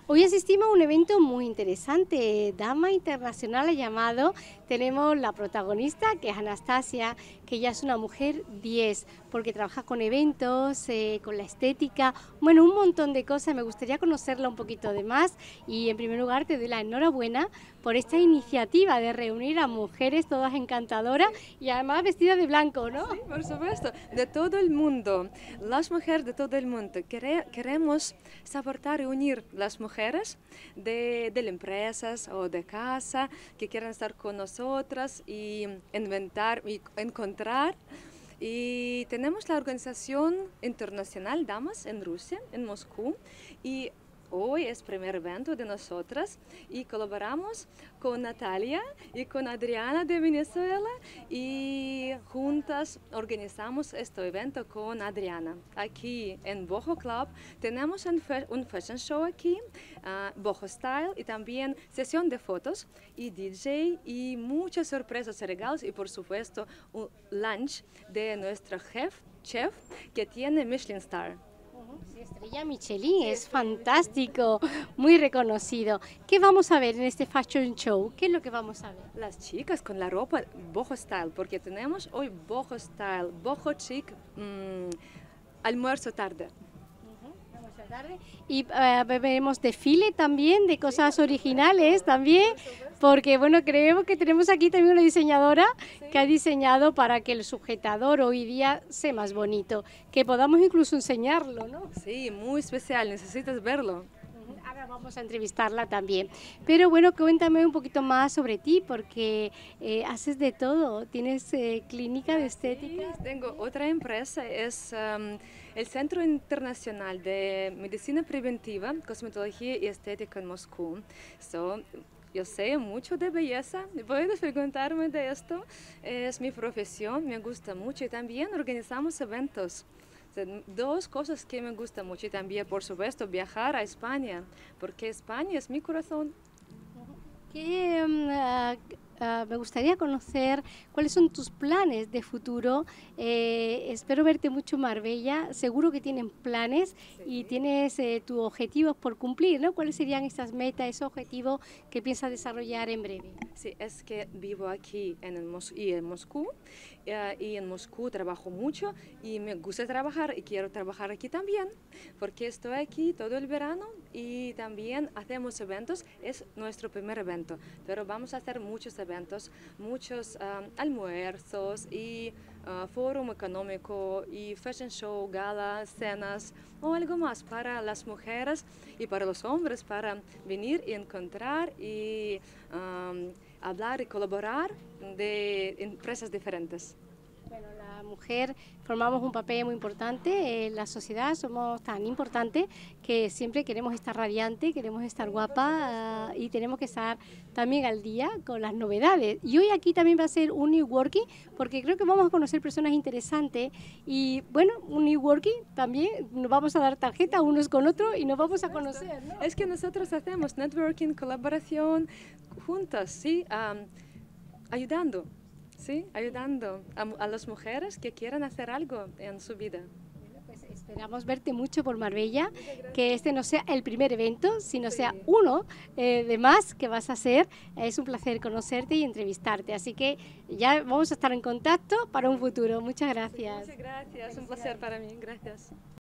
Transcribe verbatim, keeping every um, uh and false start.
Hoy asistimos a un evento muy interesante, Dama Internacional ha llamado. Tenemos la protagonista, que es Anastasia, que ella es una mujer diez, porque trabaja con eventos, eh, con la estética, bueno, un montón de cosas. Me gustaría conocerla un poquito de más y en primer lugar te doy la enhorabuena por esta iniciativa de reunir a mujeres todas encantadoras y además vestidas de blanco, ¿no? Sí, por supuesto, de todo el mundo, las mujeres de todo el mundo. Quere- queremos soportar y unir las mujeres de, de las empresas o de casa que quieran estar con nosotras y inventar y encontrar. Y tenemos la Organización Internacional Damas en Rusia, en Moscú, y hoy es el primer evento de nosotras y colaboramos con Natalia y con Adriana de Venezuela y juntas organizamos este evento con Adriana. Aquí en Boho Club tenemos un, fa- un fashion show aquí, uh, Boho Style, y también sesión de fotos y D J y muchas sorpresas y regalos y por supuesto un lunch de nuestro chef, chef que tiene Michelin Star. Sí, Estrella Michelin, es fantástico, muy reconocido. ¿Qué vamos a ver en este fashion show? ¿Qué es lo que vamos a ver? Las chicas con la ropa boho style, porque tenemos hoy boho style, boho chic, mm, almuerzo tarde. Vamos a tarde. Y eh, veremos desfile también de cosas originales también, porque bueno, creemos que tenemos aquí también una diseñadora que ha diseñado para que el sujetador hoy día sea más bonito, que podamos incluso enseñarlo, ¿no? Sí, muy especial, necesitas verlo. Ahora vamos a entrevistarla también. Pero bueno, cuéntame un poquito más sobre ti, porque eh, haces de todo. Tienes eh, clínica de estética. Sí, tengo otra empresa, es um, el Centro Internacional de Medicina Preventiva, Cosmetología y Estética en Moscú. So, yo sé mucho de belleza, puedes preguntarme de esto, es mi profesión, me gusta mucho y también organizamos eventos. O sea, dos cosas que me gustan mucho y también, por supuesto, viajar a España, porque España es mi corazón. Que mm, ah, ah, me gustaría conocer cuáles son tus planes de futuro. Eh, espero verte mucho en Marbella. Seguro que tienen planes y tienes eh, tus objetivos por cumplir, ¿no? ¿Cuáles serían esas metas, esos objetivos que piensas desarrollar en breve? Sí, es que vivo aquí en, el Mos- y en Moscú eh, y en Moscú trabajo mucho y me gusta trabajar y quiero trabajar aquí también porque estoy aquí todo el verano y también hacemos eventos, es nuestro primer evento, pero vamos a hacer muchos eventos, muchos um, almuerzos y uh, foro económico y fashion show, gala, cenas o algo más para las mujeres y para los hombres para venir y encontrar y um, hablar y colaborar de empresas diferentes. Bueno, la mujer formamos un papel muy importante en la sociedad, somos tan importantes que siempre queremos estar radiante, queremos estar guapa uh, y tenemos que estar también al día con las novedades. Y hoy aquí también va a ser un networking porque creo que vamos a conocer personas interesantes y bueno, un networking también nos vamos a dar tarjeta unos con otros y nos vamos a conocer, ¿no? Es que nosotros hacemos networking, colaboración juntas, ¿sí? Um, ayudando. Sí, ayudando a, a las mujeres que quieran hacer algo en su vida. Pues esperamos verte mucho por Marbella, que este no sea el primer evento, sino Sí. sea uno eh, de más que vas a hacer. Es un placer conocerte y entrevistarte, así que ya vamos a estar en contacto para un futuro. Muchas gracias. Muchas gracias, un placer para mí, gracias.